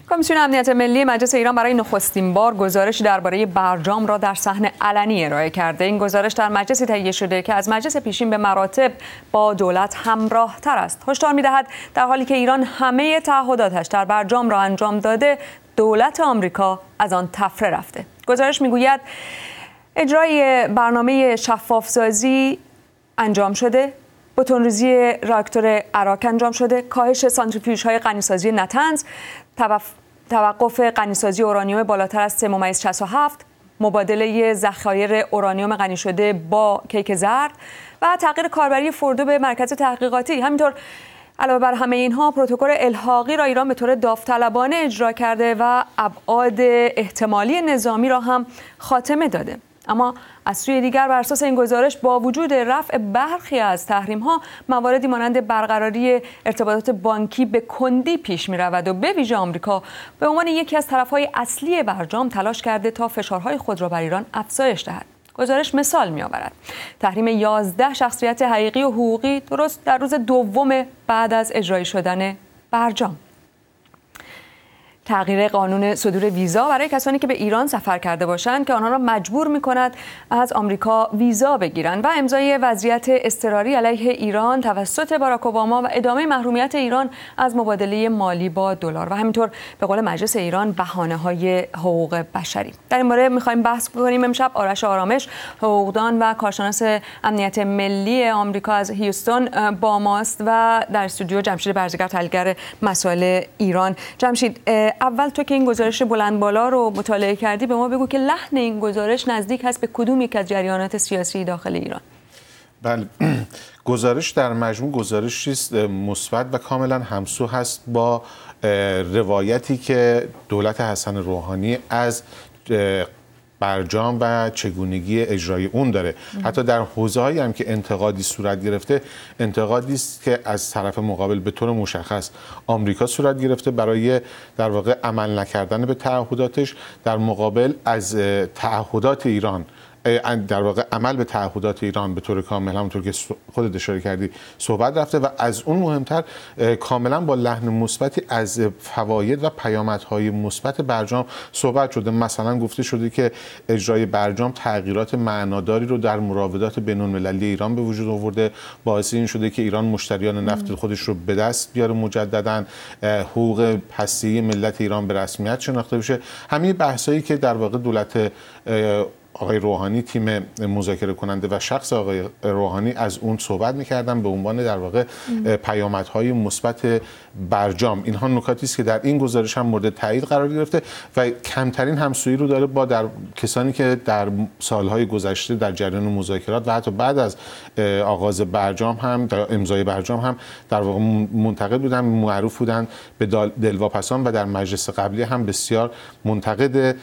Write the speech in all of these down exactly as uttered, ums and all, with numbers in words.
کمیسیون امنیت ملی مجلس ایران برای نخستین بار گزارش درباره برجام را در صحن علنی ارائه کرده. این گزارش در مجلسی تهیه شده که از مجلس پیشین به مراتب با دولت همراه تر است. هشدار می‌دهد در حالی که ایران همه تعهداتش در برجام را انجام داده، دولت آمریکا از آن طفره رفته. گزارش می‌گوید اجرای برنامه شفاف‌سازی انجام شده، بتون‌ریزی راکتور اراک انجام شده، کاهش سانتریفیوژهای غنیسازی نتنز، توقف غنیسازی اورانیوم بالاتر از سه ممیز شصت و هفت، مبادله ذخایر اورانیوم غنی شده با کیک زرد و تغییر کاربری فوردو به مرکز تحقیقاتی. همینطور علاوه بر همه اینها پروتکل الحاقی را ایران به طور داوطلبانه اجرا کرده و ابعاد احتمالی نظامی را هم خاتمه داده. اما از سوی دیگر بر اساس این گزارش با وجود رفع برخی از تحریم‌ها، مواردی مانند برقراری ارتباطات بانکی به کندی پیش می‌رود و به ویژه آمریکا به عنوان یکی از طرف‌های اصلی برجام تلاش کرده تا فشارهای خود را بر ایران افزایش دهد. گزارش مثال می‌آورد تحریم یازده شخصیت حقیقی و حقوقی درست در روز دوم بعد از اجرایی شدن برجام. تغییر قانون صدور ویزا برای کسانی که به ایران سفر کرده باشند که آنها را مجبور می‌کند از آمریکا ویزا بگیرند و امضای وضعیت اضطراری علیه ایران توسط باراک اوباما و ادامه محرومیت ایران از مبادله مالی با دلار و همینطور به قول مجلس ایران بهانه‌های حقوق بشری. در این باره می‌خوایم بحث کنیم امشب. آرش آرامش، حقوقدان و کارشناس امنیت ملی آمریکا از هیوستون با ماست و در استودیو جمشید برزگر، تحلیلگر مسائل ایران. جمشید، اول تو که این گزارش بلند بالا رو مطالعه کردی به ما بگو که لحن این گزارش نزدیک هست به کدوم یک از جریانات سیاسی داخل ایران؟ بله، گزارش در مجموع گزارشی است مثبت و کاملا همسو هست با روایتی که دولت حسن روحانی از برجام و چگونگی اجرای اون داره. حتی در حوزه‌هایی هم که انتقادی صورت گرفته، انتقادی است که از طرف مقابل به طور مشخص آمریکا صورت گرفته برای در واقع عمل نکردن به تعهداتش، در مقابل از تعهدات ایران، در واقع عمل به تعهدات ایران به طور کامل، همونطور که خودت اشاره کردی، صحبت رفته و از اون مهمتر کاملا با لحن مثبتی از فواید و پیامدهای مثبت برجام صحبت شده. مثلا گفته شده که اجرای برجام تغییرات معناداری رو در مراودات بین‌المللی ایران به وجود آورده، باعث این شده که ایران مشتریان نفت خودش رو به دست بیاره، مجددا حقوق هسته‌ای ملت ایران به رسمیت شناخته بشه. همین بحثایی که در واقع دولت آقای روحانی، تیم مذاکره کننده و شخص آقای روحانی از اون صحبت می‌کردن به عنوان در واقع پیامدهای مثبت برجام. اینها نکاتی است که در این گزارش هم مورد تایید قرار گرفته و کمترین همسویی رو داره با در کسانی که در سالهای گذشته در جریان مذاکرات و حتی بعد از آغاز برجام هم، در امضای برجام هم در واقع منتقد بودن، معروف بودن به دلواپسان و در مجلس قبلی هم بسیار منتقد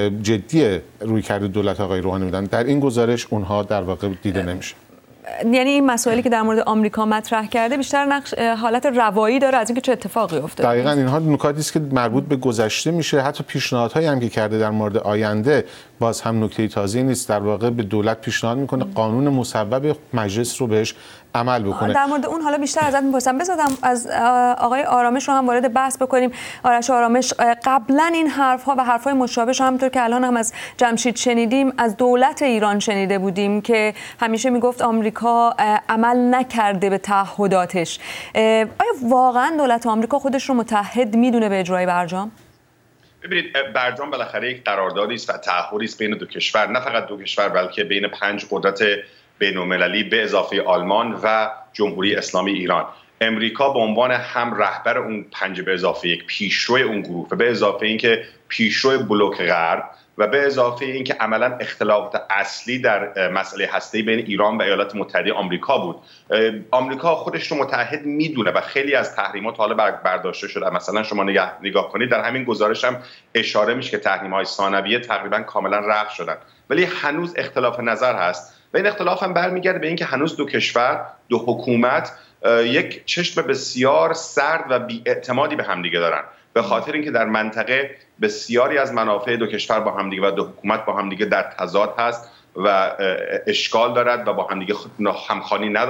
جدی رویکرد دولت آقای روحانی بودن. در این گزارش اونها در واقع دیده نمیشه. یعنی این مسائلی که در مورد آمریکا مطرح کرده بیشتر نقش حالت روایی داره از اینکه چه اتفاقی افتاده. دقیقاً اینها نکاتی است که مربوط به گذشته میشه. حتی پیشنهادهایی هم که کرده در مورد آینده باز هم نکته تازه‌ای نیست. در واقع به دولت پیشنهاد میکنه قانون مصوب مجلس رو بهش عمل بکنه. در مورد اون حالا بیشتر ازت می‌پرسم. بذارم از آقای آرامش رو هم وارد بحث بکنیم. آرش آرامش، قبلا این حرف‌ها و حرف‌های مشابه هم همونطور که الان هم از جمشید شنیدیم از دولت ایران شنیده بودیم که همیشه میگفت آمریکا عمل نکرده به تعهداتش. آیا واقعا دولت آمریکا خودش رو متحد میدونه به اجرای برجام؟ ببینید، برجام بالاخره یک قراردادی است و تعهدی است بین دو کشور، نه فقط دو کشور بلکه بین پنج قدرت بین‌المللی به اضافه آلمان و جمهوری اسلامی ایران. امریکا به عنوان هم رهبر اون پنج به اضافه یک پیشروی اون گروه و به اضافه اینکه پیشروی بلوک غرب و به اضافه اینکه عملا اختلافات اصلی در مسئله هسته‌ای بین ایران و ایالات متحده آمریکا بود. آمریکا خودش رو متحد میدونه و خیلی از تحریمات حالا برداشته شده. مثلا شما نگاه کنید در همین گزارش هم اشاره میشه که تحریم‌های ثانویه تقریبا کاملا رفع شدن، ولی هنوز اختلاف نظر هست و این اختلاف هم برمیگرده به اینکه هنوز دو کشور، دو حکومت یک چشم بسیار سرد و بی‌اعتمادی به همدیگه دارن، به خاطر اینکه در منطقه بسیاری از منافع دو کشور با همدیگه و دو حکومت با همدیگه در تضاد هست و اشکال دارد و با همدیگه همخوانی ندارد.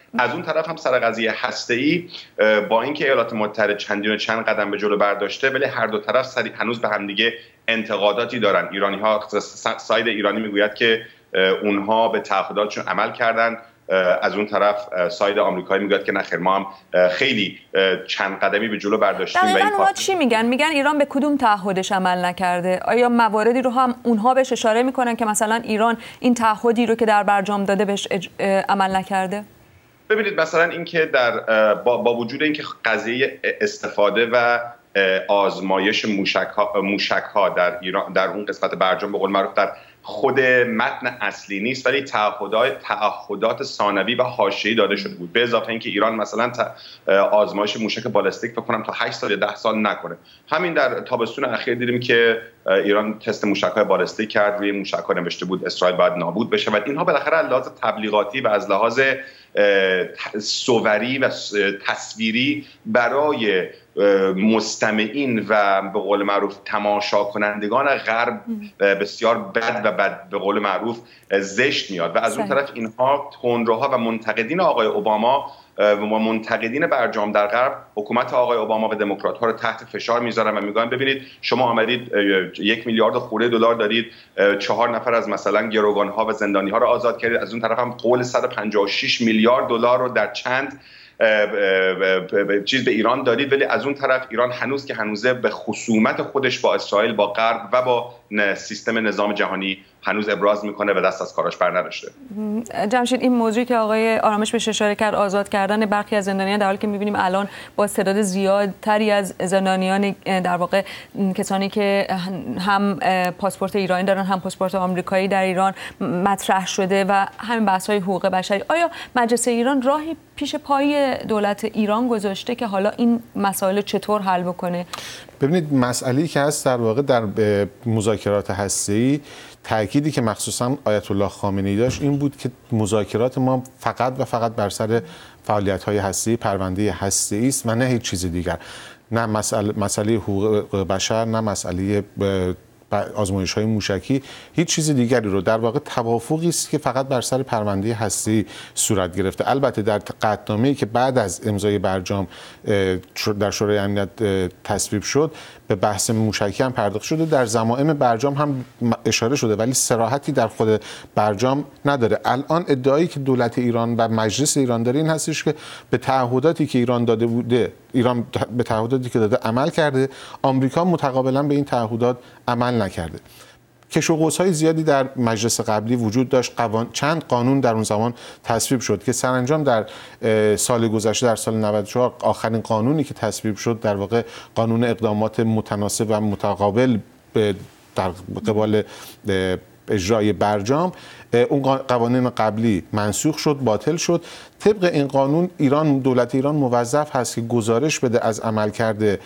از اون طرف هم سر قضیه هسته‌ای با اینکه ایالات متحده چندین و چند قدم به جلو برداشته، ولی هر دو طرف هنوز به همدیگه انتقاداتی دارن. ایرانی‌ها، ساید ایرانی میگوید که اونها به تعهداتشون عمل کردن، از اون طرف ساید آمریکایی میگه که نخیر ما هم خیلی چند قدمی به جلو برداشتیم. دقیقاً اونها چی میگن؟ میگن ایران به کدوم تعهدش عمل نکرده؟ آیا مواردی رو هم اونها بهش اشاره میکنن که مثلا ایران این تعهدی رو که در برجام داده بهش عمل نکرده؟ ببینید مثلا اینکه در با, با وجود اینکه قضیه استفاده و آزمایش موشک ها, موشک ها در ایران در اون قسمت برجام به قول معروف در خود متن اصلی نیست، ولی تعهدات تعهدات ثانوی و حاشیه‌ای داده شده بود. به اضافه اینکه ایران مثلا آزمایش موشک بالستیک فکر کنم تا هشت سال یا ده سال نکنه. همین در تابستون اخیر دیدیم که ایران تست موشک‌های بالستیک کرد، روی موشک‌ها نوشته بود اسرائیل باید نابود بشه و اینها بالاخره از لحاظ تبلیغاتی و از لحاظ صوری و تصویری برای مستمعین و به قول معروف تماشا کنندگان غرب بسیار بد و بد به قول معروف زشت میاد و از اون طرف اینها تندروها و منتقدین آقای اوباما و منتقدین برجام در غرب حکومت آقای اوباما و دموکرات‌ها رو تحت فشار میذارن و میگن ببینید شما آمدید یک میلیارد خورده دلار دارید، چهار نفر از مثلا گروگان‌ها و زندانی‌ها رو آزاد کردید، از اون طرف هم قول صد و پنجاه و شش میلیارد دلار رو در چند چیز به ایران دادید، ولی از اون طرف ایران هنوز که هنوزه به خصومت خودش با اسرائیل، با غرب و با سیستم نظام جهانی هنوز ابراز میکنه و دست از کاراش بر نداشته. جمشید، این موضوعی که آقای آرامش بهش اشاره کرد، آزاد کردن برخی از زندانیان، در حالی که میبینیم الان با تعداد زیادتری از زندانیان در واقع کسانی که هم پاسپورت ایرانی دارن هم پاسپورت آمریکایی در ایران مطرح شده و همین بحث‌های حقوق بشری، آیا مجلس ایران راهی پیش پای دولت ایران گذاشته که حالا این مسائل چطور حل بکنه؟ ببینید مسئله‌ای که هست در واقع در مذاکرات هسته‌ای، تأکیدی که مخصوصا آیت الله خامنه‌ای داشت این بود که مذاکرات ما فقط و فقط بر سر فعالیت‌های هسته‌ای، پرونده هسته‌ای است و نه هیچ چیز دیگر، نه مسئله مسئله حقوق بشر، نه مسئله آزمایش‌های موشکی، هیچ چیز دیگری رو. در واقع توافقی است که فقط بر سر پرونده هسته‌ای صورت گرفته. البته در قطعنامه‌ای که بعد از امضای برجام در شورای امنیت تصویب شد به بحث موشکی هم پرداخت شده، در ضمائم برجام هم اشاره شده، ولی صراحتی در خود برجام نداره. الان ادعایی که دولت ایران و مجلس ایران داره این هستش که به تعهداتی که ایران داده بوده، ایران به تعهداتی که داده عمل کرده، آمریکا متقابلا به این تعهدات عمل نکرده. کش و قوس‌های زیادی در مجلس قبلی وجود داشت، قوان... چند قانون در اون زمان تصویب شد که سرانجام در سال گذشته در سال نود و چهار آخرین قانونی که تصویب شد در واقع قانون اقدامات متناسب و متقابل در قبال اجرای برجام، اون قوانین قبلی منسوخ شد، باطل شد. طبق این قانون ایران، دولت ایران موظف هست که گزارش بده از عملکرد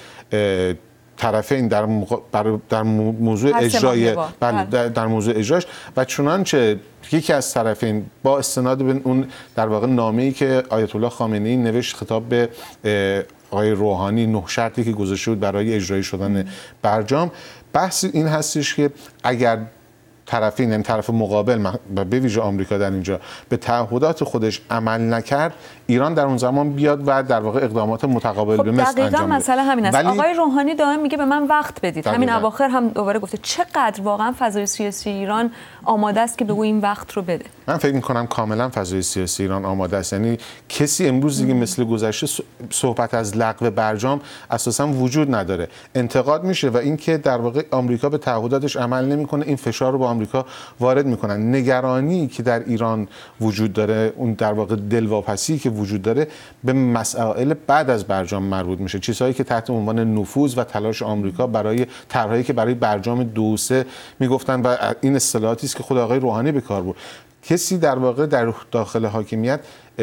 طرفین در در موضوع اجرای در, در موضوع اجراش و چنانچه یکی از طرفین با استناد به اون در واقع نامه‌ای که آیت الله خامنه‌ای نوشت خطاب به آقای روحانی، نه شرطی که گذاشته بود برای اجرایی شدن برجام، بحث این هستش که اگر طرفین، یعنی طرف مقابل و به ویژه آمریکا در اینجا به تعهدات خودش عمل نکرد، ایران در اون زمان بیاد و در واقع اقدامات متقابل خب به مثل انجام بده. دقیقاً مسئله همین است. ولی... آقای روحانی دائم میگه به من وقت بدید. دقیقا. همین اواخر هم دوباره گفته چقدر واقعا فضای سیاسی ایران آماده است که به او این وقت رو بده. من فکر می‌کنم کاملا فضای سیاسی ایران آماده است. یعنی کسی امروز دیگه مثل گذشته صحبت از لغو برجام اساساً وجود نداره. انتقاد میشه و اینکه در واقع آمریکا به تعهداتش عمل نمی‌کنه، این فشار رو با آمریکا وارد می‌کنن. نگرانی که در ایران وجود داره، اون در واقع دلواپسی که وجود داره به مسائل بعد از برجام مربوط میشه، چیزهایی که تحت عنوان نفوذ و تلاش آمریکا برای طرحی که برای برجام دو سه میگفتن و این اصطلاحاتی است که خود آقای روحانی به کار برد. کسی در واقع در داخل حاکمیت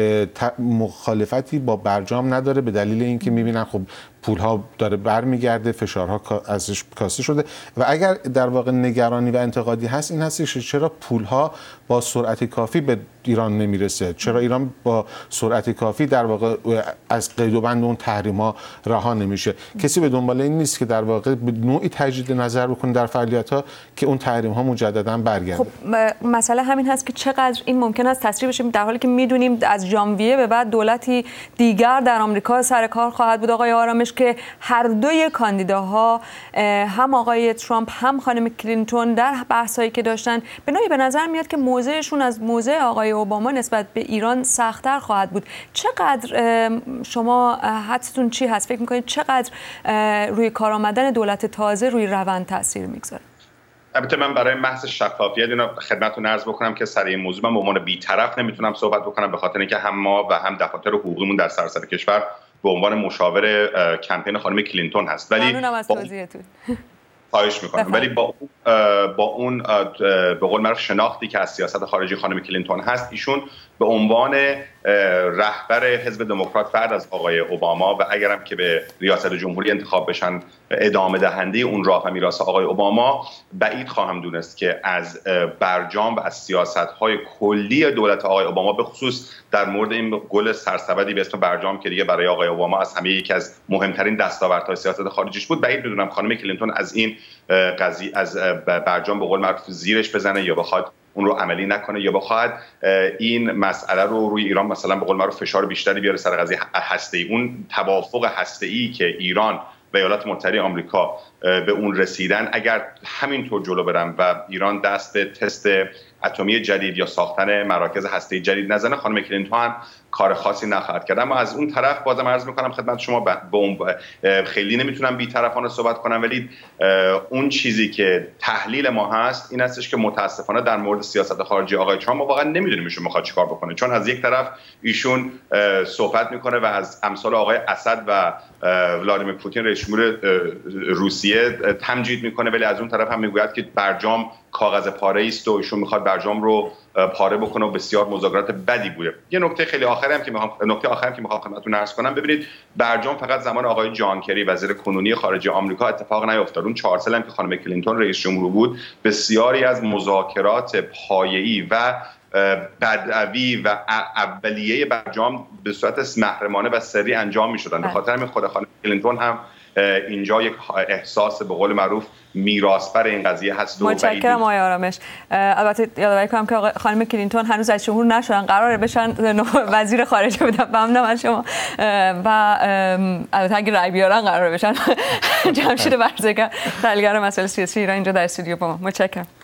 مخالفتی با برجام نداره به دلیل اینکه میبینن خب پولها داره برمیگرده، فشارها ازش کاسته شده و اگر در واقع نگرانی و انتقادی هست این هستش چرا پولها با سرعت کافی به ایران نمیرسه، چرا ایران با سرعت کافی در واقع از قید و بند اون تحریم‌ها رها نمیشه. کسی به دنبال این نیست که در واقع به نوعی تجدید نظر بکنه در فعالیت‌ها که اون تحریم‌ها مجددا برگرده. خب مسئله همین هست که چقدر این ممکن است تسریع بشه در حالی که میدونیم از ژانویه به بعد دولتی دیگر در آمریکا سر کار خواهد بود آقای آرامش که هر دوی کاندیداها هم آقای ترامپ هم خانم کلینتون در بحثایی که داشتن به نوعی به نظر میاد که موضعشون از موضع آقای اوباما نسبت به ایران سخت‌تر خواهد بود. چقدر شما حدستون چی هست؟ فکر می‌کنید چقدر روی کار آمدن دولت تازه روی روند تاثیر میگذاره؟ البته من برای محض شفافیت اینو خدمتتون عرض بکنم که سر این موضوع من به عنوان بی‌طرف نمیتونم صحبت بکنم، به خاطر اینکه هم ما و هم دفاتر حقوقیمون در سراسر کشور به عنوان مشاور کمپین خانم کلینتون هست. ولی ممنونم از توضیحتون. خواهش میکنم. ولی با با اون به قول معروف شناختی که از سیاست خارجی خانم کلینتون هست، ایشون به عنوان رهبر حزب دموکرات بعد از آقای اوباما و اگرم که به ریاست جمهوری انتخاب بشن ادامه دهنده اون راه و میراث آقای اوباما، بعید خواهم دونست که از برجام و از سیاست‌های کلی دولت آقای اوباما به خصوص در مورد این گل سرسبدی به اسم برجام که دیگه برای آقای اوباما از همه یکی از مهمترین دستاوردهای سیاست خارجیش بود، بعید میدونم خانم کلینتون از این قضیه از برجام به قول معروف زیرش بزنه یا بخواد اون رو عملی نکنه یا بخواد این مسئله رو روی ایران مثلا به قول معروف فشار بیشتری بیاره سر قضیه هسته‌ای. اون توافق هسته‌ای که ایران و ایالات متحده آمریکا به اون رسیدن، اگر همینطور جلو برن و ایران دست به تست اتمی جدید یا ساختن مراکز هسته‌ای جدید نزنه، خانم کلینتون هم کار خاصی نخواهد کرد. اما از اون طرف بازم عرض میکنم خدمت شما، خیلی نمیتونم بی‌طرفانه صحبت کنم، ولی اون چیزی که تحلیل ما هست این هستش که متاسفانه در مورد سیاست خارجی آقای ترامپ ما واقعا نمیدونیم ایشون میخواد چیکار بکنه، چون از یک طرف ایشون صحبت میکنه و از امثال آقای اسد و ولادیمیر پوتین رئیس جمهور روسیه تمجید میکنه، ولی از اون طرف هم میگوید که برجام کاغذ پاره است و ایشون میخواد برجام رو پاره بکنه و بسیار مذاکرات بدی بوده. یه نکته خیلی آخری هم که میخوام نکته آخری هم که میخوام خدمتتون عرض کنم، ببینید برجام فقط زمان آقای جان کری وزیر کنونی خارجه آمریکا اتفاق نیفتاد. اون چهار سال هم که خانم کلینتون رئیس جمهور بود، بسیاری از مذاکرات پایه‌ای و بدوی و اولیه برجام به صورت محرمانه و سری انجام می‌شدن. به خاطر همین خود خانم کلینتون هم اینجا یک احساس به قول معروف میراثبر این قضیه هست. متشکرم آقای آرامش. البته یادآوری کنم که خانم کلینتون هنوز رئیس جمهور نشدن، قراره بشن وزیر خارجه بدن. ممنونم از شما. و البته اگه رأی بیارن قراره بشن. جمشید برزگر، تحلیلگر مسائل سیاسی ایران اینجا در استودیو با ما. متشکرم.